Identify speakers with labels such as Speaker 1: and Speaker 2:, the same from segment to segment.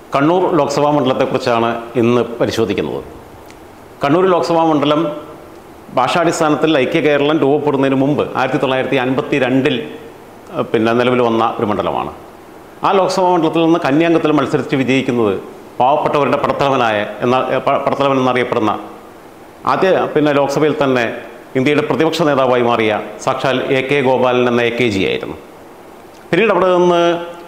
Speaker 1: കണ്ണൂർ ലോക്സഭാ മണ്ഡലത്തെക്കുറിച്ചാണ് ഇന്ന് പരിശോധിക്കുന്നത്. കണ്ണൂർ ലോക്സഭാ മണ്ഡലം ഭാഷാടിസ്ഥാനത്തിൽ ഐക്യ കേരളം രൂപപ്പെടുന്നതിന് മുമ്പ് 1952 നിലവിൽ വന്ന ഒരു മണ്ഡലമാണ്. ആ ലോക്സഭാ മണ്ഡലത്തിൽ നിന്ന് കന്യാംഗത്തിൽ മത്സരിച്ച് വിജയിക്കുന്നത് പാവപ്പെട്ടവരുടെ പടത്തലവൻ എന്നറിയപ്പെടുന്ന ആദ്യ ലോക്സഭയിൽ തന്നെ ഇന്ത്യയുടെ പ്രതിപക്ഷ നേതാവായി മാറിയ സാക്ഷാൽ AK ഗോപാലൻ എന്ന AKG ആയിരുന്നു. പിന്നീട് അവിടെ നിന്ന്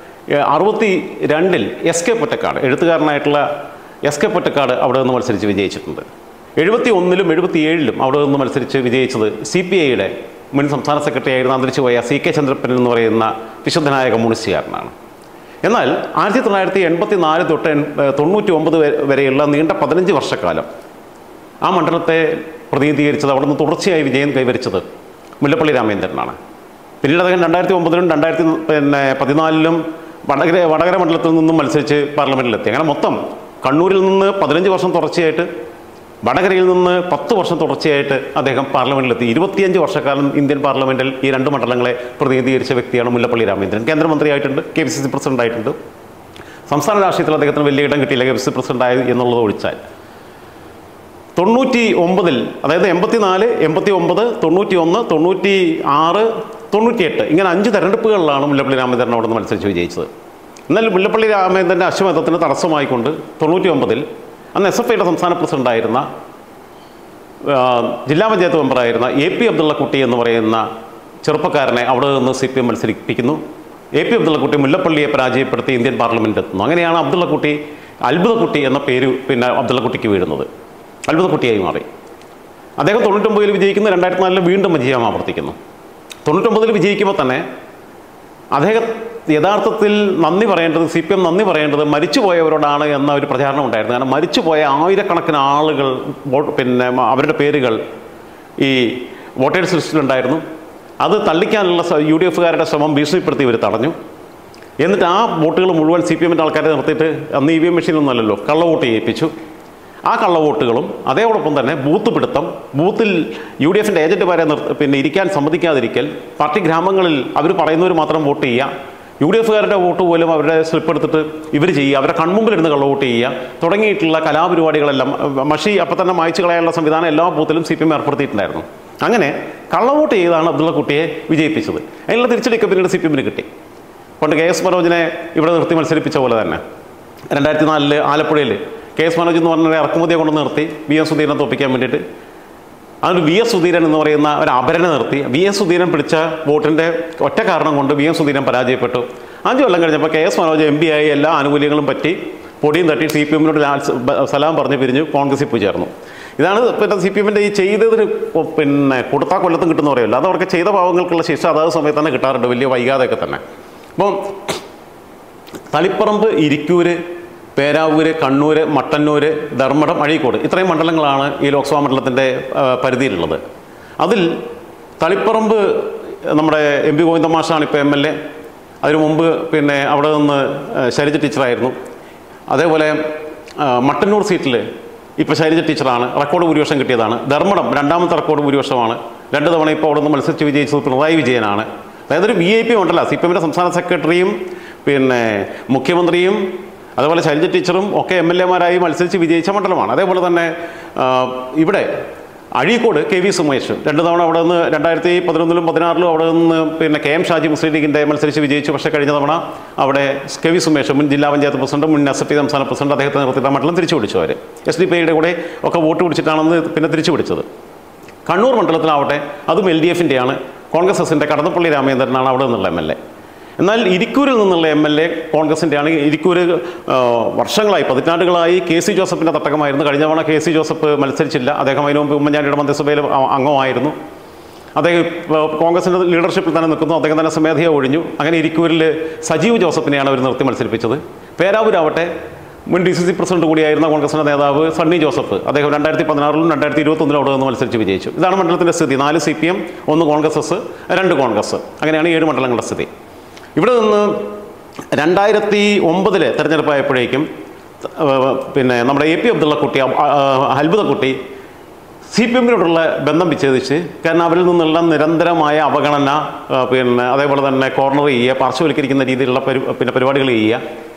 Speaker 1: 62 SK പൊറ്റക്കാട്, എഴുത്തുകാരനായിട്ടുള്ള SK പൊറ്റക്കാട് അവിടെ നിന്ന് മത്സരിച്ച് വിജയിച്ചിട്ടുണ്ട്. 71ലും 77ലും അവിടെ നിന്ന് മത്സരിച്ച് വിജയിച്ചത് CPIയുടെ മുൻ സംസ്ഥാന സെക്രട്ടറി ആയിരുന്ന അന്തരിച്ചുപോയ CK ചന്ദ്രപ്പൻ എന്ന് പറയുന്ന വിശുദ്ധനായ കമ്മ്യൂണിസ്റ്റുകാരനാണ്. എന്നാൽ 1984 തൊട്ട് 99 വരെയുള്ള നീണ്ട 15 വർഷക്കാലം ആ മണ്ഡലത്തെ പ്രതിനിധീകരിച്ചത്, അവിടെ നിന്ന് തുടർച്ചയായി വിജയം കൈവരിച്ചത് മുല്ലപ്പള്ളി രാമചന്ദ്രനാണ്. പിന്നീട് അദ്ദേഹം 2009ലും 2014ലും വടകര മണ്ഡലത്തിൽ നിന്നും മത്സരിച്ച് പാർലമെൻറ്റിലെത്തി. അങ്ങനെ മൊത്തം കണ്ണൂരിൽ നിന്ന് 15 വർഷം തുടർച്ചയായിട്ട്, വടകരയിൽ നിന്ന് 10 വർഷം തുടർച്ചയായിട്ട് അദ്ദേഹം പാർലമെൻറ്റിലെത്തി. 25 വർഷക്കാലം ഇന്ത്യൻ പാർലമെൻറ്റിൽ ഈ രണ്ട് മണ്ഡലങ്ങളെ പ്രതിനിധീകരിച്ച വ്യക്തിയാണ് മുല്ലപ്പള്ളി രാമചന്ദ്രൻ. കേന്ദ്രമന്ത്രിയായിട്ടുണ്ട്, KPCC പ്രസിഡൻ്റായിട്ടുണ്ട്. സംസ്ഥാന രാഷ്ട്രീയത്തിൽ അദ്ദേഹത്തിന് വലിയ ഇടം കിട്ടിയില്ല, KPCC പ്രസിഡൻ്റായി എന്നുള്ളത് ഒഴിച്ചാൽ. 99, അതായത് 84, 89, 91, 96, 98 ഇങ്ങനെ 5 തെരഞ്ഞെടുപ്പുകളിലാണ് മുല്ലപ്പള്ളി രാമചന്ദ്രൻ അവിടെ നിന്ന് മത്സരിച്ച് വിജയിച്ചത്. എന്നാൽ മുല്ലപ്പള്ളി രാമചന്ദ്രൻ്റെ അശ്വമേധത്തിന് തടസ്സമായിക്കൊണ്ട് 99 അന്ന് SFIയുടെ സംസ്ഥാന പ്രസിഡൻ്റായിരുന്ന ജില്ലാ പഞ്ചായത്ത് മെമ്പറായിരുന്ന AP അബ്ദുള്ളക്കുട്ടി എന്ന് പറയുന്ന ചെറുപ്പക്കാരനെ അവിടെ നിന്ന് CPM മത്സരിപ്പിക്കുന്നു. AP അബ്ദുള്ളക്കുട്ടി മുല്ലപ്പള്ളിയെ പരാജയപ്പെടുത്തി ഇന്ത്യൻ പാർലമെൻറ്റിൽ എത്തുന്നു. അങ്ങനെയാണ് അബ്ദുള്ളക്കുട്ടി, അത്ഭുതക്കുട്ടി എന്ന പേര് അബ്ദുള്ളക്കുട്ടിക്ക് വീഴുന്നത്. അത്ഭുതക്കുട്ടിയായി മാറി. അദ്ദേഹം 99 വിജയിക്കുന്നു, 2004 വീണ്ടും വിജയം ആവർത്തിക്കുന്നു. 99 വിജയിക്കുമ്പോൾ തന്നെ അദ്ദേഹം യഥാർത്ഥത്തിൽ നന്ദി പറയേണ്ടത്, CPM നന്ദി പറയേണ്ടത് മരിച്ചുപോയവരോടാണ് എന്ന ഒരു പ്രചാരണം ഉണ്ടായിരുന്നു. കാരണം മരിച്ചുപോയ ആയിരക്കണക്കിന് ആളുകൾ അവരുടെ പേരുകൾ ഈ വോട്ടേഴ്സ് ലിസ്റ്റിലുണ്ടായിരുന്നു. അത് തള്ളിക്കാനുള്ള UDFകാരുടെ ശ്രമം ഭീഷണിപ്പെടുത്തി ഇവർ തടഞ്ഞു. എന്നിട്ട് ആ വോട്ടുകൾ മുഴുവൻ CPMൻ്റെ ആൾക്കാരെ നിർത്തിയിട്ട്, അന്ന് EVM മെഷീനൊന്നുമല്ലല്ലോ, കള്ളവോട്ട് ചെയ്യിപ്പിച്ചു. ആ കള്ളവോട്ടുകളും അതോടൊപ്പം തന്നെ ബൂത്ത് പിടുത്തം, ബൂത്തിൽ UDFൻ്റെ ഏജൻറ്റുമാരെ ഇരിക്കാൻ സമ്മതിക്കാതിരിക്കൽ, പാർട്ടി ഗ്രാമങ്ങളിൽ അവർ പറയുന്നവർ മാത്രം വോട്ട് ചെയ്യുക, UDFകാരുടെ വോട്ട് പോലും അവരുടെ സ്ലിപ്പ് എടുത്തിട്ട് ഇവർ ചെയ്യുക, അവരുടെ കൺമുമ്പിലിരുന്ന് കള്ളവോട്ട് ചെയ്യുക തുടങ്ങിയിട്ടുള്ള കലാപരിപാടികളെല്ലാം മഷി അപ്പം തന്നെ മായ്ച്ചു കളയാനുള്ള സംവിധാനം എല്ലാ ബൂത്തിലും CPM ഏർപ്പെടുത്തിയിട്ടുണ്ടായിരുന്നു. അങ്ങനെ കള്ളവോട്ട് ചെയ്താണ് അബ്ദുള്ളക്കുട്ടിയെ വിജയിപ്പിച്ചത്. അതിനുള്ള തിരിച്ചടിയൊക്കെ പിന്നീട് CPMന് കിട്ടി. പണ്ട് KS മനോജിനെ ഇവിടെ നിർത്തി മത്സരിപ്പിച്ച പോലെ തന്നെ 2004 ആലപ്പുഴയിൽ KS മനോജ് എന്ന് പറഞ്ഞ ഇറക്കുമതിയെ കൊണ്ട് നിർത്തി VS സുധീരനെ തോപ്പിക്കാൻ വേണ്ടിയിട്ട്. അതിന് VS സുധീരൻ എന്ന് പറയുന്ന ഒരു അപരനെ നിർത്തി. VS സുധീരൻ പിടിച്ച വോട്ടിൻ്റെ ഒറ്റ കാരണം കൊണ്ട് VS സുധീരൻ പരാജയപ്പെട്ടു. 5 കൊല്ലം കഴിഞ്ഞപ്പോൾ KS മനോജ് MP ആയി എല്ലാ ആനുകൂല്യങ്ങളും പറ്റി പൊടിയും തട്ടി CPMനോട് സലാം പറഞ്ഞ് പിരിഞ്ഞ് കോൺഗ്രസിൽ പോയി ചേർന്നു. ഇതാണ് CPMൻ്റെ ഈ ചെയ്തതിന് കൊടുത്താൽ കൊല്ലത്തും കിട്ടുന്ന പറയുമല്ലോ, അത് അവർക്ക് ചെയ്ത പാവങ്ങൾക്കുള്ള ശിക്ഷ അതാത് സമയത്ത് തന്നെ കിട്ടാറുണ്ട്, വലിയ വൈകാതെയൊക്കെ തന്നെ. അപ്പം തളിപ്പറമ്പ്, ഇരിക്കൂര്, പേരാവൂര്, കണ്ണൂര്, മട്ടന്നൂര്, ധർമ്മടം, അഴീക്കോട് ഇത്രയും മണ്ഡലങ്ങളാണ് ഈ ലോക്സഭാ മണ്ഡലത്തിൻ്റെ പരിധിയിലുള്ളത്. അതിൽ തളിപ്പറമ്പ് നമ്മുടെ MP ഗോവിന്ദൻ മാഷാണ് ഇപ്പോൾ MLA. അതിനു മുമ്പ് അവിടെ നിന്ന് ശൈലജ ടീച്ചറായിരുന്നു. അതേപോലെ മട്ടന്നൂർ സീറ്റിൽ ഇപ്പോൾ ശൈലജ ടീച്ചറാണ്, റെക്കോർഡ് ഭൂരിപക്ഷം കിട്ടിയതാണ്. ധർമ്മടം 2ാമത്തെ റെക്കോർഡ് ഭൂരിപക്ഷമാണ്. 2 തവണ ഇപ്പോൾ അവിടെ നിന്ന് മത്സരിച്ച് വിജയിച്ചത് പിണറായി വിജയനാണ്. അതായത് ഒരു VIP മണ്ഡലം. CPMൻ്റെ സംസ്ഥാന സെക്രട്ടറിയും മുഖ്യമന്ത്രിയും അതുപോലെ ശൈലജ ടീച്ചറും ഒക്കെ MLAമാരായി മത്സരിച്ച് വിജയിച്ച മണ്ഡലമാണ്. അതേപോലെ തന്നെ ഇവിടെ അഴീക്കോട് KV സുമേഷ് 2 തവണ അവിടെ നിന്ന് 2011ലും 2016ലും അവിടെ നിന്ന് KM ഷാജി മുസ്ലിം ലീഗിൻ്റെ മത്സരിച്ച് വിജയിച്ചു. പക്ഷേ കഴിഞ്ഞ തവണ അവിടെ KV സുമേഷ് മുൻ ജില്ലാ പഞ്ചായത്ത് പ്രസിഡന്റ്, മുൻ SFI സംസ്ഥാന പ്രസിഡന്റ്, അദ്ദേഹത്തെ നിർത്തിയിട്ട് മണ്ഡലം തിരിച്ചു പിടിച്ചു. അവർ SDPIയുടെ കൂടെ ഒക്കെ വോട്ട് പിടിച്ചിട്ടാണെന്ന് പിന്നെ തിരിച്ചു പിടിച്ചത്. കണ്ണൂർ മണ്ഡലത്തിലാവട്ടെ അതും LDFൻ്റെയാണ്, കോൺഗ്രസ് എസിൻ്റെ കടന്നപ്പള്ളി രാമചന്ദ്രനാണ് അവിടെ നിന്നുള്ള MLA. എന്നാൽ ഇരിക്കൂരിൽ നിന്നുള്ള MLA കോൺഗ്രസിൻ്റെയാണ്. ഇരിക്കൂര് വർഷങ്ങളായി, 14 നാളുകളായി KC ജോസഫിൻ്റെ തട്ടകമായിരുന്നു. കഴിഞ്ഞ തവണ KC ജോസഫ് മത്സരിച്ചില്ല. അദ്ദേഹം അതിനു മുമ്പ് ഉമ്മൻചാണ്ടിയുടെ മന്ത്രിസഭയിൽ അംഗമായിരുന്നു. അദ്ദേഹം കോൺഗ്രസിൻ്റെ ലീഡർഷിപ്പിൽ തന്നെ നിൽക്കുന്നു. അദ്ദേഹം തന്നെ സ്വമേധയാ ഒഴിഞ്ഞു. അങ്ങനെ ഇരിക്കൂരിൽ സജീവ് ജോസഫിനെയാണ് അവർ നിർത്തി മത്സരിപ്പിച്ചത്. പേരാവൂരാവട്ടെ മുൻ DCC പ്രസിഡന്റ് കൂടിയായിരുന്ന കോൺഗ്രസിൻ്റെ നേതാവ് സണ്ണി ജോസഫ്, അദ്ദേഹം 2016ലും 2021ലും അവിടെ നിന്ന് മത്സരിച്ച് വിജയിച്ചു. ഇതാണ് മണ്ഡലത്തിൻ്റെ സ്ഥിതി. 4 CPM, 1 കോൺഗ്രസ് എസ്, 2 കോൺഗ്രസ്. അങ്ങനെയാണ് 7 മണ്ഡലങ്ങളുടെ സ്ഥിതി. ഇവിടെ നിന്ന് 2009 തെരഞ്ഞെടുപ്പായപ്പോഴേക്കും നമ്മുടെ AP അബ്ദുള്ളക്കുട്ടി, അത്ഭുതക്കുട്ടി CPMനോടുള്ള ബന്ധം വിച്ഛേദിച്ച്, കാരണം അവരിൽ നിന്നുള്ള നിരന്തരമായ അവഗണന, അതേപോലെ തന്നെ കോർണർ ചെയ്യുക, പാർശ്വവൽക്കരിക്കുന്ന രീതിയിലുള്ള പരിപാടികൾ ചെയ്യുക,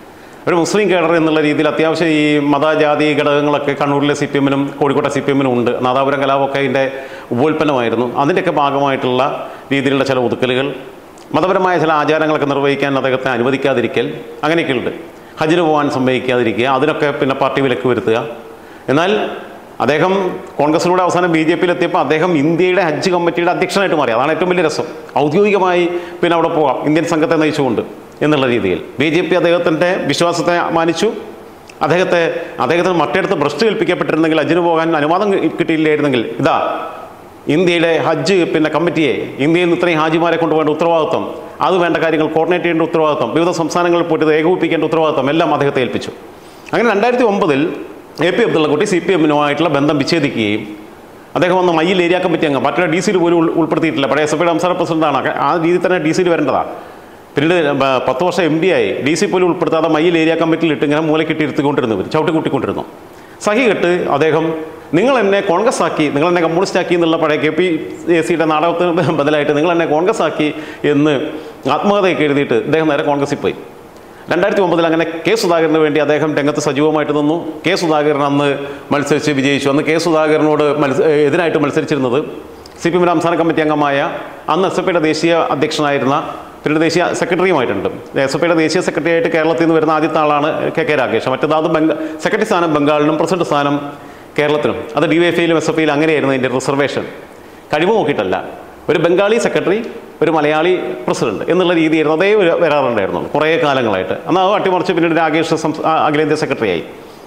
Speaker 1: ഒരു മുസ്ലിം കേഡർ എന്നുള്ള രീതിയിൽ അത്യാവശ്യം ഈ മതജാതി ഘടകങ്ങളൊക്കെ കണ്ണൂരിലെ CPM-നും കോഴിക്കോട്ടെ CPM-നും ഉണ്ട്. നാദാപുരം കലാപമൊക്കെ അതിൻ്റെ ഉപോൽപ്പന്നമായിരുന്നു. അതിൻ്റെയൊക്കെ ഭാഗമായിട്ടുള്ള രീതിയിലുള്ള ചില ഒതുക്കലുകൾ, മതപരമായ ചില ആചാരങ്ങളൊക്കെ നിർവഹിക്കാൻ അദ്ദേഹത്തെ അനുവദിക്കാതിരിക്കൽ, അങ്ങനെയൊക്കെയുണ്ട്. ഹജ്ജിന് പോകാൻ സമ്മതിക്കാതിരിക്കുക, അതിനൊക്കെ പിന്നെ പാർട്ടി വിലക്ക് വരുത്തുക. എന്നാൽ അദ്ദേഹം കോൺഗ്രസിലൂടെ അവസാനം BJP-യിലെത്തിയപ്പോൾ അദ്ദേഹം ഇന്ത്യയുടെ ഹജ്ജ് കമ്മിറ്റിയുടെ അധ്യക്ഷനായിട്ട് മാറി. അതാണ് ഏറ്റവും വലിയ രസം. ഔദ്യോഗികമായി പിന്നെ അവിടെ പോകാം ഇന്ത്യൻ സംഘത്തെ നയിച്ചുകൊണ്ട് എന്നുള്ള രീതിയിൽ BJP അദ്ദേഹത്തിൻ്റെ വിശ്വാസത്തെ മാനിച്ചു. അദ്ദേഹത്തിന് മറ്റേടത്ത് ഭ്രഷ്ട് കൽപ്പിക്കപ്പെട്ടിരുന്നെങ്കിൽ, ഹജ്ജിന് പോകാൻ അനുവാദം കിട്ടിയില്ലായിരുന്നെങ്കിൽ, ഇതാ ഇന്ത്യയുടെ ഹജ്ജ് പിന്നെ കമ്മിറ്റിയെ, ഇന്ത്യയിൽ നിന്ന് ഇത്രയും ഹാജിമാരെ കൊണ്ടുപോകേണ്ട ഉത്തരവാദിത്വം, അത് വേണ്ട കാര്യങ്ങൾ കോർഡിനേറ്റ് ചെയ്യേണ്ട ഉത്തരവാദിത്വം, വിവിധ സംസ്ഥാനങ്ങളിൽ പോയിട്ട് ഏകോപിപ്പിക്കേണ്ട ഉത്തരവാദിത്വം എല്ലാം അദ്ദേഹത്തെ ഏൽപ്പിച്ചു. അങ്ങനെ 2009 AP അബ്ദുള്ളക്കുട്ടി CPM-നുമായിട്ടുള്ള ബന്ധം വിച്ഛേദിക്കുകയും അദ്ദേഹം വന്ന് മയ്യിൽ ഏരിയ കമ്മിറ്റി അംഗം, പാർട്ടിയുടെ DC-യിൽ പോലും ഉൾപ്പെടുത്തിയിട്ടില്ല. പഴയ SFIയുടെ സംസ്ഥാന പ്രസിഡന്റാണ്. ആ രീതി തന്നെ DC-യിൽ വരേണ്ടതാണ്. പിന്നീട് 10 വർഷം MD ആയി. DC പോലും ഉൾപ്പെടുത്താതെ മയ്യിൽ ഏരിയ കമ്മിറ്റിയിൽ ഇട്ട് ഇങ്ങനെ മൂലക്കിട്ട് ഇരുത്തിക്കൊണ്ടിരുന്നു, ചവിട്ടിക്കൂട്ടിക്കൊണ്ടിരുന്നു. സഹി കെട്ട് അദ്ദേഹം നിങ്ങൾ എന്നെ കോൺഗ്രസ് ആക്കി, നിങ്ങൾ എന്നെ കമ്മ്യൂണിസ്റ്റ് ആക്കി എന്നുള്ള പഴയ KPAC-യുടെ നാടകത്തിന് ബദലായിട്ട് നിങ്ങൾ എന്നെ കോൺഗ്രസ് ആക്കി എന്ന് ആത്മകഥയൊക്കെ എഴുതിയിട്ട് അദ്ദേഹം നേരെ കോൺഗ്രസിൽ പോയി. 2009 അങ്ങനെ K. സുധാകരന് വേണ്ടി അദ്ദേഹം രംഗത്ത് സജീവമായിട്ട് നിന്നു. K. സുധാകരൻ അന്ന് മത്സരിച്ച് വിജയിച്ചു. അന്ന് K. സുധാകരനോട് എതിരായിട്ട് മത്സരിച്ചിരുന്നത് CPM സംസ്ഥാന കമ്മിറ്റി അംഗമായ അന്ന് SFIയുടെ ദേശീയ അധ്യക്ഷനായിരുന്ന, പിന്നീട് ദേശീയ സെക്രട്ടറിയുമായിട്ടുണ്ട്. SFIയുടെ ദേശീയ സെക്രട്ടറി ആയിട്ട് കേരളത്തിൽ നിന്ന് വരുന്ന ആദ്യത്തെ ആളാണ് KK രാഗേഷ്. മറ്റേത് അത് സെക്രട്ടറി സ്ഥാനം ബംഗാളിനും പ്രസിഡന്റ് സ്ഥാനം കേരളത്തിലും. അത് DYFI-യിലും SFIയിലും അങ്ങനെയായിരുന്നു അതിൻ്റെ റിസർവേഷൻ. കഴിവ് നോക്കിയിട്ടല്ല. ഒരു ബംഗാളി സെക്രട്ടറി, ഒരു മലയാളി പ്രസിഡന്റ് എന്നുള്ള രീതിയായിരുന്നു അതേ വരാറുണ്ടായിരുന്നു കുറേ കാലങ്ങളായിട്ട്. എന്നാൽ അത് അട്ടിമറിച്ച് പിന്നീട് രാഗേഷ് അഖിലേന്ത്യാ സെക്രട്ടറിയായി.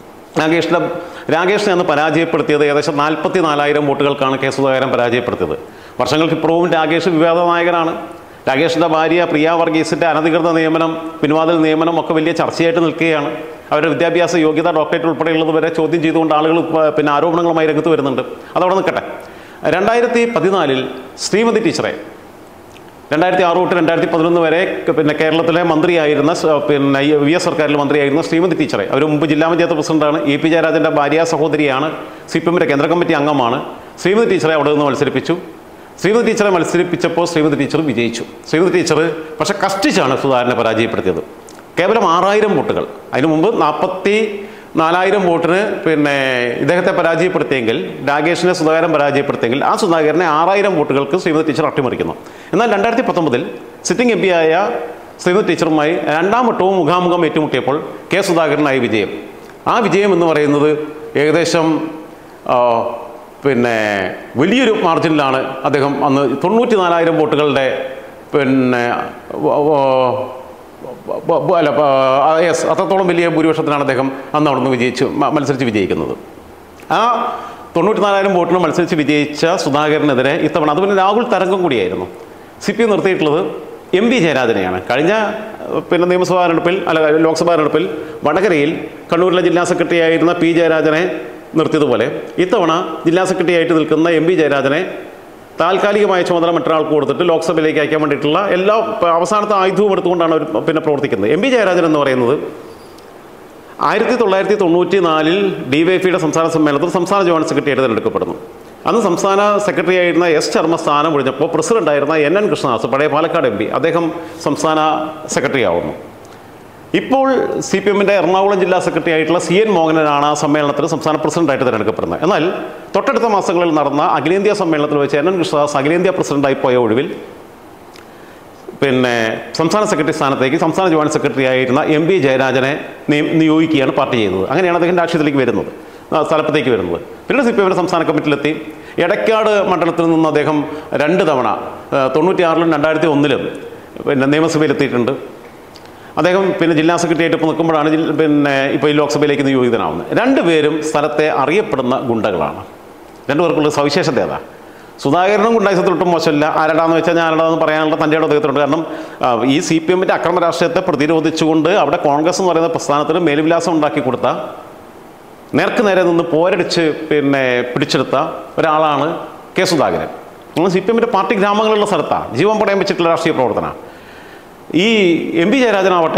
Speaker 1: രാഗേഷിനെ അന്ന് പരാജയപ്പെടുത്തിയത് ഏകദേശം 44,000 വോട്ടുകൾക്കാണ് K. സുധാകരൻ പരാജയപ്പെടുത്തിയത്. വർഷങ്ങൾക്കിപ്പുറവും രാഗേഷ് വിവാദ നായകനാണ്. രാഗേഷിൻ്റെ ഭാര്യ പ്രിയ വർഗീസിൻ്റെ അനധികൃത നിയമനം, പിൻവാതിൽ നിയമനം ഒക്കെ വലിയ ചർച്ചയായിട്ട് നിൽക്കുകയാണ്. അവരുടെ വിദ്യാഭ്യാസ യോഗ്യത, ഡോക്ടറേറ്റ് ഉൾപ്പെടെയുള്ളത് വരെ ചോദ്യം ചെയ്തുകൊണ്ട് ആളുകൾ പിന്നെ ആരോപണങ്ങളുമായി രംഗത്ത് വരുന്നുണ്ട്. അതവിടെ നിൽക്കട്ടെ. 2014 ശ്രീമതി ടീച്ചറെ 2006 തൊട്ട് 2011 വരെ പിന്നെ കേരളത്തിലെ മന്ത്രിയായിരുന്ന, പിന്നെ VS സർക്കാരിൽ മന്ത്രിയായിരുന്ന ശ്രീമതി ടീച്ചറെ, അവർ മുമ്പ് ജില്ലാ പഞ്ചായത്ത് പ്രസിഡന്റാണ്, EP ജയരാജൻ്റെ ഭാര്യ സഹോദരിയാണ്, CPM-ന്റെ കേന്ദ്ര കമ്മിറ്റി അംഗമാണ്. ശ്രീമതി ടീച്ചറെ അവിടെ നിന്ന് മത്സരിപ്പിച്ചു. ശ്രീമതി ടീച്ചറെ മത്സരിപ്പിച്ചപ്പോൾ ശ്രീമതി ടീച്ചർ വിജയിച്ചു. ശ്രീമതി ടീച്ചർ പക്ഷേ കഷ്ടിച്ചാണ് സുധാകരനെ പരാജയപ്പെടുത്തിയത്. കേവലം 6,000 വോട്ടുകൾ. അതിനു മുമ്പ് 44,000 വോട്ടിന് പിന്നെ ഇദ്ദേഹത്തെ പരാജയപ്പെടുത്തിയെങ്കിൽ, രാഗേഷിനെ സുധാകരൻ പരാജയപ്പെടുത്തിയെങ്കിൽ, ആ സുധാകരനെ 6,000 വോട്ടുകൾക്ക് ശ്രീമതി ടീച്ചർ അട്ടിമറിക്കുന്നു. എന്നാൽ 2019 സിറ്റിംഗ് MP ആയ ശ്രീമതി ടീച്ചറുമായി 2ാം വട്ടവും മുഖാമുഖം ഏറ്റുമുട്ടിയപ്പോൾ K. സുധാകരനായി വിജയം. ആ വിജയം എന്ന് പറയുന്നത് ഏകദേശം പിന്നെ വലിയൊരു മാർജിനിലാണ് അദ്ദേഹം അന്ന് 94,000 വോട്ടുകളുടെ പിന്നെ അത്രത്തോളം വലിയ ഭൂരിപക്ഷത്തിനാണ് അദ്ദേഹം അന്ന് അവിടുന്ന് മത്സരിച്ച് വിജയിക്കുന്നത്. ആ 94,000 വോട്ടിന് മത്സരിച്ച് വിജയിച്ച സുധാകരനെതിരെ ഇത്തവണ അത് പിന്നെ രാഹുൽ തരംഗം കൂടിയായിരുന്നു. CPM നിർത്തിയിട്ടുള്ളത് MV ജയരാജനെയാണ്. കഴിഞ്ഞ പിന്നെ നിയമസഭാ തെരഞ്ഞെടുപ്പിൽ ലോക്സഭാ തെരഞ്ഞെടുപ്പിൽ വടകരയിൽ കണ്ണൂരിലെ ജില്ലാ സെക്രട്ടറി ആയിരുന്ന P. ജയരാജനെ നിർത്തിയതുപോലെ ഇത്തവണ ജില്ലാ സെക്രട്ടറി ആയിട്ട് നിൽക്കുന്ന MV ജയരാജനെ താൽക്കാലികമായ ചുമതല മറ്റൊരാൾക്ക് കൊടുത്തിട്ട് ലോക്സഭയിലേക്ക് അയക്കാൻ വേണ്ടിയിട്ടുള്ള എല്ലാ അവസാനത്തെ ആയുധവും എടുത്തുകൊണ്ടാണ് അവർ പിന്നെ പ്രവർത്തിക്കുന്നത്. MV ജയരാജൻ എന്ന് പറയുന്നത് 1994 DYFI-യുടെ സംസ്ഥാന സമ്മേളനത്തിൽ സംസ്ഥാന ജോയിന്റ് സെക്രട്ടറി ആയിട്ട് തിരഞ്ഞെടുക്കപ്പെടുന്നു. അന്ന് സംസ്ഥാന സെക്രട്ടറി ആയിരുന്ന S. ശർമ്മ സ്ഥാനം ഒഴിഞ്ഞപ്പോൾ പ്രസിഡന്റായിരുന്ന NN കൃഷ്ണദാസ്, പഴയ പാലക്കാട് MP, അദ്ദേഹം സംസ്ഥാന സെക്രട്ടറി ആവുന്നു. ഇപ്പോൾ CPM-ന്റെ എറണാകുളം ജില്ലാ സെക്രട്ടറി ആയിട്ടുള്ള CN മോഹനനാണ് ആ സമ്മേളനത്തിൽ സംസ്ഥാന പ്രസിഡന്റായിട്ട് തിരഞ്ഞെടുക്കപ്പെടുന്നത്. എന്നാൽ തൊട്ടടുത്ത മാസങ്ങളിൽ നടന്ന അഖിലേന്ത്യാ സമ്മേളനത്തിൽ വെച്ച് NN കൃഷ്ണദാസ് അഖിലേന്ത്യാ പ്രസിഡന്റായി പോയ ഒഴിവിൽ പിന്നെ സംസ്ഥാന സെക്രട്ടറി സ്ഥാനത്തേക്ക് സംസ്ഥാന ജോയിന്റ് സെക്രട്ടറി ആയിരുന്ന MV ജയരാജനെ നിയോഗിക്കുകയാണ് പാർട്ടി ചെയ്തത്. അങ്ങനെയാണ് അദ്ദേഹം രാഷ്ട്രീയത്തിലേക്ക് വരുന്നത്, സ്ഥലത്തേക്ക് വരുന്നത്. പിന്നീട് CPM-ന്റെ സംസ്ഥാന കമ്മിറ്റിയിലെത്തി. എടക്കാട് മണ്ഡലത്തിൽ നിന്ന് അദ്ദേഹം 2 തവണ 96-ലും 2001-ലും പിന്നെ നിയമസഭയിലെത്തിയിട്ടുണ്ട്. അദ്ദേഹം പിന്നെ ജില്ലാ സെക്രട്ടറി ആയിട്ട് ഇപ്പോൾ നിൽക്കുമ്പോഴാണ് പിന്നെ ഇപ്പോൾ ഈ ലോക്സഭയിലേക്ക് നിയോഗിതനാവുന്നത്. 2 പേരും സ്ഥലത്തെ അറിയപ്പെടുന്ന ഗുണ്ടകളാണ്. 2 പേർക്കുള്ള സവിശേഷത ഏതാ? സുധാകരനും ഗുണ്ടായുസത്തിലൊട്ടും മോശമില്ല. ആരടാന്ന് വെച്ചാൽ ഞാൻ ആരടാന്ന് പറയാനുള്ള തൻ്റെ അദ്ദേഹത്തിനുണ്ട്. കാരണം ഈ CPM-ന്റെ അക്രമ രാഷ്ട്രീയത്തെ പ്രതിരോധിച്ചുകൊണ്ട് അവിടെ കോൺഗ്രസ് എന്ന് പറയുന്ന പ്രസ്ഥാനത്തിന് മേൽവിലാസം ഉണ്ടാക്കി കൊടുത്ത, നേർക്ക് നേരെ നിന്ന് പോരടിച്ച് പിന്നെ പിടിച്ചെടുത്ത ഒരാളാണ് K. സുധാകരൻ. CPM-ന്റെ പാർട്ടി ഗ്രാമങ്ങളുള്ള സ്ഥലത്താണ് ജീവൻ പടയം വെച്ചിട്ടുള്ള രാഷ്ട്രീയ പ്രവർത്തനമാണ്. ഈ MV ജയരാജനാവട്ടെ,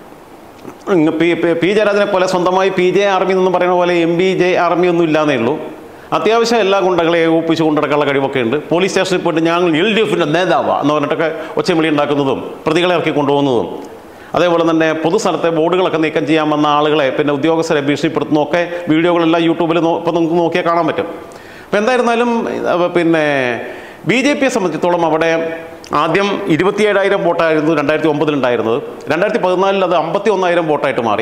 Speaker 1: P. ജയരാജനെ പോലെ സ്വന്തമായി PJ ആർമി എന്ന് പറയുന്ന പോലെ MBJ ആർമി ഒന്നും ഇല്ലാന്നേ ഉള്ളൂ. അത്യാവശ്യം എല്ലാ ഗുണ്ടകളെ ഏകോപിപ്പിച്ച് കൊണ്ടിടക്കാനുള്ള കഴിവൊക്കെ ഉണ്ട്. പോലീസ് സ്റ്റേഷനിൽ പോയിട്ട് ഞങ്ങൾ LDF-ന്റെ നേതാവാ എന്ന് പറഞ്ഞിട്ടൊക്കെ ഒച്ചമൊളി ഉണ്ടാക്കുന്നതും പ്രതികളെ ഇറക്കി കൊണ്ടുപോകുന്നതും അതേപോലെ തന്നെ പൊതുസ്ഥലത്തെ ബോർഡുകളൊക്കെ നീക്കം ചെയ്യാമെന്ന ആളുകളെ പിന്നെ ഉദ്യോഗസ്ഥരെ ഭീഷണിപ്പെടുത്തുന്നൊക്കെ വീഡിയോകളെല്ലാം യൂട്യൂബിൽ ഇപ്പോൾ നമുക്ക് നോക്കിയാൽ കാണാൻ പറ്റും. അപ്പോൾ എന്തായിരുന്നാലും പിന്നെ BJPയെ സംബന്ധിച്ചിടത്തോളം അവിടെ ആദ്യം 27,000 വോട്ടായിരുന്നു 2009 ഉണ്ടായിരുന്നത്. 2014 അത് 51,000 വോട്ടായിട്ട് മാറി.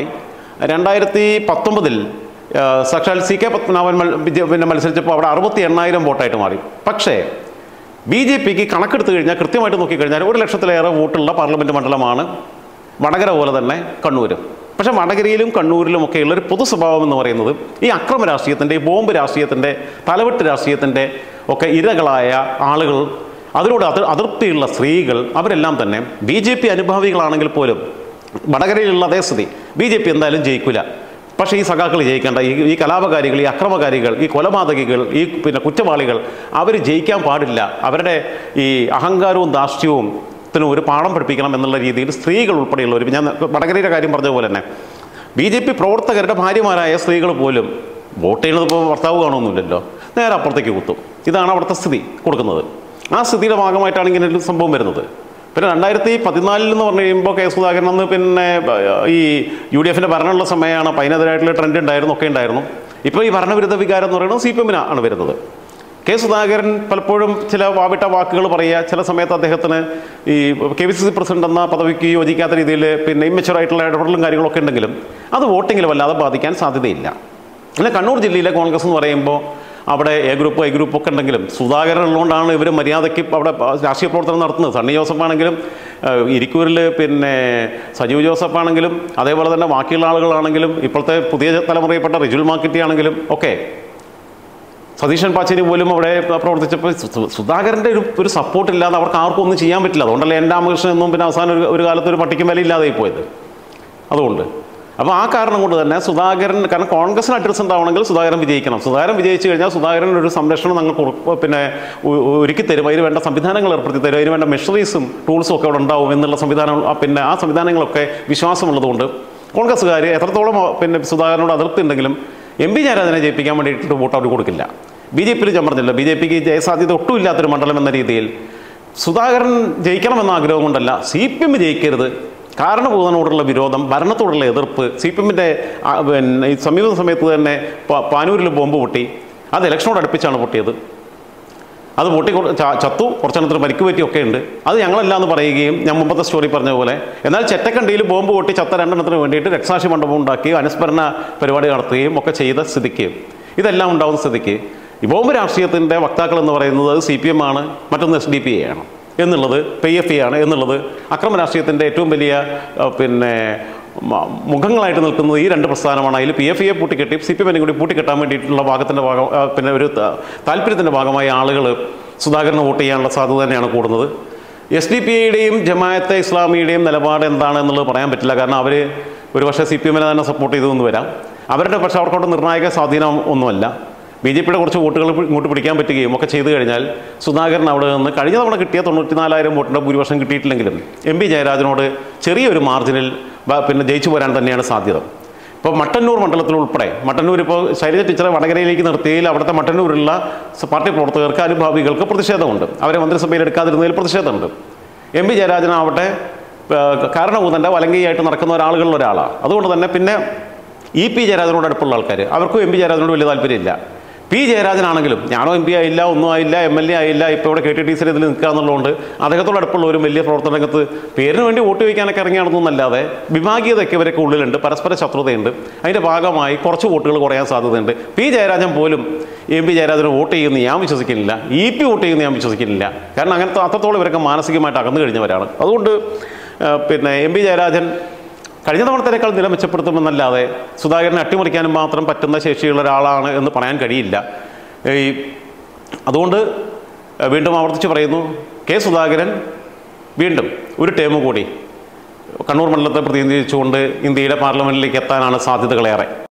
Speaker 1: 2019 സാക്ഷാൽ CK പത്മനാഭൻ പിന്നെ മത്സരിച്ചപ്പോൾ അവിടെ 68,000 വോട്ടായിട്ട് മാറി. പക്ഷേ BJPക്ക് കണക്കെടുത്ത് കഴിഞ്ഞാൽ കൃത്യമായിട്ട് നോക്കിക്കഴിഞ്ഞാൽ 1 ലക്ഷത്തിലേറെ വോട്ടുള്ള പാർലമെൻറ്റ് മണ്ഡലമാണ് വടകര പോലെ തന്നെ കണ്ണൂർ. പക്ഷേ വടകരയിലും കണ്ണൂരിലുമൊക്കെയുള്ളൊരു പൊതു സ്വഭാവം എന്ന് പറയുന്നത് ഈ അക്രമ രാഷ്ട്രീയത്തിൻ്റെ, ഈ ബോംബ് രാഷ്ട്രീയത്തിൻ്റെ, തലവെട്ട് രാഷ്ട്രീയത്തിൻ്റെ ഒക്കെ ഇരകളായ ആളുകൾ, അതിനോട് അതിർത്തിയുള്ള സ്ത്രീകൾ, അവരെല്ലാം തന്നെ BJP അനുഭാവികളാണെങ്കിൽ പോലും വടകരയിലുള്ള അതേ സ്ഥിതി. BJP എന്തായാലും ജയിക്കില്ല. പക്ഷേ ഈ സഖാക്കൾ ജയിക്കേണ്ട, ഈ കലാപകാരികൾ, ഈ അക്രമകാരികൾ, ഈ കൊലപാതകികൾ, ഈ പിന്നെ കുറ്റവാളികൾ, അവർ ജയിക്കാൻ പാടില്ല. അവരുടെ ഈ അഹങ്കാരവും ധാർഷ്ട്യവും ഒരു പാഠം പഠിപ്പിക്കണം എന്നുള്ള രീതിയിൽ സ്ത്രീകൾ ഉൾപ്പെടെയുള്ളവർ, ഞാൻ വടകരയുടെ കാര്യം പറഞ്ഞ പോലെ തന്നെ BJP പ്രവർത്തകരുടെ ഭാര്യമാരായ സ്ത്രീകൾ പോലും വോട്ട് ചെയ്യുന്നത് ഇപ്പോൾ ഭർത്താവ് കാണുമൊന്നുമില്ലല്ലോ, നേരെ അപ്പുറത്തേക്ക് കുത്തും. ഇതാണ് അവിടുത്തെ സ്ഥിതി കൊടുക്കുന്നത്. ആ സ്ഥിതിയുടെ ഭാഗമായിട്ടാണ് ഇങ്ങനെ ഒരു സംഭവം വരുന്നത്. പിന്നെ 2014 എന്ന് പറഞ്ഞു കഴിയുമ്പോൾ കെ സുധാകരൻ അന്ന് പിന്നെ ഈ UDFൻ്റെ ഭരണമുള്ള സമയമാണ്. അപ്പോൾ അതിനെതിരായിട്ടുള്ള ട്രെൻഡ് ഉണ്ടായിരുന്നു, ഒക്കെ ഉണ്ടായിരുന്നു. ഇപ്പോൾ ഈ ഭരണവിരുദ്ധ വികാരം എന്ന് പറയുന്നത് CPM ആണ് വരുന്നത്. കെ സുധാകരൻ പലപ്പോഴും ചില വാവിട്ട വാക്കുകൾ പറയുക, ചില സമയത്ത് അദ്ദേഹത്തിന് ഈ KPCC പ്രസിഡന്റ് എന്ന പദവിക്ക് യോജിക്കാത്ത രീതിയിൽ പിന്നെ ഇമ്മച്ചുറായിട്ടുള്ള ഇടപെടലും കാര്യങ്ങളൊക്കെ ഉണ്ടെങ്കിലും അത് വോട്ടിങ്ങിൽ വല്ലാതെ ബാധിക്കാൻ സാധ്യതയില്ല. പിന്നെ കണ്ണൂർ ജില്ലയിലെ കോൺഗ്രസ് എന്ന് പറയുമ്പോൾ അവിടെ A ഗ്രൂപ്പ് I ഗ്രൂപ്പ് ഒക്കെ ഉണ്ടെങ്കിലും സുധാകരൻ ഉള്ളതുകൊണ്ടാണ് ഇവർ മര്യാദയ്ക്ക് അവിടെ രാഷ്ട്രീയ പ്രവർത്തനം നടത്തുന്നത്. സണ്ണി ജോസഫ് ആണെങ്കിലും ഇരിക്കൂരിൽ പിന്നെ സജീവ് ജോസഫ് ആണെങ്കിലും അതേപോലെ തന്നെ ബാക്കിയുള്ള ആളുകളാണെങ്കിലും ഇപ്പോഴത്തെ പുതിയ തലമുറയിൽപ്പെട്ട റിജുൽ മാർക്കറ്റി ആണെങ്കിലും ഒക്കെ സതീശൻ പാച്ചേരി പോലും അവിടെ പ്രവർത്തിച്ചപ്പോൾ സുധാകരൻ്റെ ഒരു സപ്പോർട്ടില്ലാതെ അവർക്ക് ആർക്കും ഒന്നും ചെയ്യാൻ പറ്റില്ല. അതുകൊണ്ടല്ലേ എൻ്റെ രാമകൃഷ്ണൻ എന്നും പിന്നെ അവസാനം ഒരു കാലത്ത് ഒരു പട്ടിക്കും വില ഇല്ലാതെ പോയത്. അതുകൊണ്ട് അപ്പോൾ ആ കാരണം കൊണ്ട് തന്നെ സുധാകരൻ, കാരണം കോൺഗ്രസിന് അഡ്രസ് ഉണ്ടാവണമെങ്കിൽ സുധാകരൻ വിജയിക്കണം. സുധാകരൻ വിജയിച്ചു കഴിഞ്ഞാൽ സുധാകരൻ ഒരു സംരക്ഷണം ഞങ്ങൾ പിന്നെ ഒരുക്കി തരും. അതിന് വേണ്ട സംവിധാനങ്ങൾ ഏർപ്പെടുത്തി തരും. അതിന് വേണ്ട മെഷീനറീസും ടൂൾസും ഒക്കെ അവിടെ ഉണ്ടാവും എന്നുള്ള സംവിധാനം, പിന്നെ ആ സംവിധാനങ്ങളൊക്കെ വിശ്വാസമുള്ളതുകൊണ്ട് കോൺഗ്രസ്സുകാർ എത്രത്തോളം പിന്നെ സുധാകരനോട് അതിർത്തി ഉണ്ടെങ്കിലും MP ജയരാജനെ ജയിപ്പിക്കാൻ വേണ്ടിയിട്ട് വോട്ട് അവർ കൊടുക്കില്ല. BJPയിൽ ഞാൻ പറഞ്ഞില്ല, BJPക്ക് ജയസാധ്യത ഒട്ടുമില്ലാത്തൊരു മണ്ഡലം എന്ന രീതിയിൽ സുധാകരൻ ജയിക്കണമെന്ന ആഗ്രഹം കൊണ്ടല്ല, CPM ജയിക്കരുത്, കാരണഭൂതനോടുള്ള വിരോധം, ഭരണത്തോടുള്ള എതിർപ്പ്. CPMൻ്റെ പിന്നെ ഈ സമീപ സമയത്ത് തന്നെ പാനൂരിൽ ബോംബ് പൊട്ടി. അത് ഇലക്ഷനോട് അടുപ്പിച്ചാണ് പൊട്ടിയത്. അത് പൊട്ടി ചത്തു, കുറച്ചെണ്ണത്തിന് പരിക്ക് പറ്റിയൊക്കെ ഉണ്ട്. അത് ഞങ്ങളല്ല എന്ന് പറയുകയും ഞാൻ മുമ്പത്തെ സ്റ്റോറി പറഞ്ഞ പോലെ, എന്നാൽ ചെറ്റക്കണ്ടിയിൽ ബോംബ് പൊട്ടി ചത്ത 2 എണ്ണത്തിന് വേണ്ടിയിട്ട് രക്തസാക്ഷി മണ്ഡപം ഉണ്ടാക്കുകയും അനുസ്മരണ പരിപാടി നടത്തുകയും ഒക്കെ ചെയ്ത സ്ഥിതിക്ക്, ഇതെല്ലാം ഉണ്ടാകുന്ന സ്ഥിതിക്ക് ഈ ബോംബ് രാഷ്ട്രീയത്തിൻ്റെ വക്താക്കൾ എന്ന് പറയുന്നത് CPM ആണ്, മറ്റൊന്ന് SDPI ആണ് എന്നുള്ളത്, PFI ആണ് എന്നുള്ളത്, അക്രമ രാഷ്ട്രീയത്തിൻ്റെ ഏറ്റവും വലിയ പിന്നെ മുഖങ്ങളായിട്ട് നിൽക്കുന്നത് ഈ 2 പ്രസ്ഥാനമാണ്. അതിൽ PFIയെ പൂട്ടിക്കെട്ടി CPM കൂടി പൂട്ടിക്കെട്ടാൻ വേണ്ടിയിട്ടുള്ള പിന്നെ ഒരു താല്പര്യത്തിൻ്റെ ഭാഗമായി ആളുകൾ സുധാകരന് വോട്ട് ചെയ്യാനുള്ള സാധ്യത തന്നെയാണ് കൂടുന്നത്. SDPIയുടെയും ജമാഅത്തെ ഇസ്ലാമിയുടെയും നിലപാട് എന്താണ് എന്നുള്ളത് പറയാൻ പറ്റില്ല. കാരണം അവർ ഒരു പക്ഷേ CPMനെ തന്നെ സപ്പോർട്ട് ചെയ്തെന്ന് വരാം. അവരുടെ പക്ഷേ അവർക്കോട്ട് നിർണായക സ്വാധീനം ഒന്നുമല്ല. BJPയുടെ കുറച്ച് വോട്ടുകൾ ഇങ്ങോട്ട് പിടിക്കാൻ പറ്റുകയും ഒക്കെ ചെയ്തു കഴിഞ്ഞാൽ സുധാകരൻ അവിടെ നിന്ന് കഴിഞ്ഞ തവണ കിട്ടിയ 94,000 വോട്ടിൻ്റെ ഭൂരിപക്ഷം കിട്ടിയിട്ടില്ലെങ്കിലും MP ജയരാജനോട് ചെറിയൊരു മാർജിനിൽ പിന്നെ ജയിച്ചു പോരാൻ തന്നെയാണ് സാധ്യത. ഇപ്പോൾ മട്ടന്നൂർ മണ്ഡലത്തിൽ ഉൾപ്പെടെ, മട്ടന്നൂർ ഇപ്പോൾ ശൈലജ ടീച്ചറെ വടകരയിലേക്ക് നിർത്തിയതിൽ അവിടുത്തെ മട്ടന്നൂരിലുള്ള പാർട്ടി പ്രവർത്തകർക്ക്, അനുഭാവികൾക്ക് പ്രതിഷേധമുണ്ട്. അവരെ മന്ത്രിസഭയിൽ എടുക്കാതിരുന്നതിൽ പ്രതിഷേധമുണ്ട്. MP ജയരാജനാവട്ടെ കാരണഭൂതൻ്റെ വലങ്കയായിട്ട് നടക്കുന്ന ഒരാളുകളിൽ ഒരാളാണ്. അതുകൊണ്ട് തന്നെ പിന്നെ EP ജയരാജനോട് അടുപ്പുള്ള ആൾക്കാർ, അവർക്കും MP ജയരാജനോട് വലിയ താല്പര്യമില്ല. P ജയരാജനാണെങ്കിലും ഞാനോ MP ആയില്ല, ഒന്നും ആയില്ല, MLA ആയില്ല, ഇപ്പോൾ ഇവിടെ KTTC ഇതിൽ നിൽക്കുക എന്നുള്ളതുകൊണ്ട് അദ്ദേഹത്തോട് അടുപ്പുള്ളവരും വലിയ പ്രവർത്തന രംഗത്ത് പേരിന് വേണ്ടി വോട്ട് ചോദിക്കാനൊക്കെ ഇറങ്ങിയാണെന്നല്ലാതെ വിഭാഗീയതയൊക്കെ ഇവരൊക്കെ ഉള്ളിലുണ്ട്, പരസ്പര ശത്രുതയുണ്ട്. അതിൻ്റെ ഭാഗമായി കുറച്ച് വോട്ടുകൾ കുറയാൻ സാധ്യതയുണ്ട്. P ജയരാജൻ പോലും MP ജയരാജന് വോട്ട് ചെയ്യുമെന്ന് ഞാൻ വിശ്വസിക്കുന്നില്ല. EP വോട്ട് ചെയ്യുമെന്ന് ഞാൻ വിശ്വസിക്കുന്നില്ല. കാരണം അങ്ങനത്തെ അത്രത്തോളം ഇവരൊക്കെ മാനസികമായിട്ട് അകന്നു കഴിഞ്ഞവരാണ്. അതുകൊണ്ട് പിന്നെ MP ജയരാജൻ കഴിഞ്ഞ തവണത്തേക്കാൾ നില മെച്ചപ്പെടുത്തുമെന്നല്ലാതെ സുധാകരനെ അട്ടിമറിക്കാനും മാത്രം പറ്റുന്ന ശേഷിയുള്ള ഒരാളാണ് എന്ന് പറയാൻ കഴിയില്ല. അതുകൊണ്ട് വീണ്ടും ആവർത്തിച്ച് പറയുന്നു, കെ സുധാകരൻ വീണ്ടും ഒരു ടേം കൂടി കണ്ണൂർ മണ്ഡലത്തെ പ്രതിനിധീകരിച്ചുകൊണ്ട് ഇന്ത്യയുടെ പാർലമെൻറ്റിലേക്ക് എത്താനാണ് സാധ്യതകളേറെ.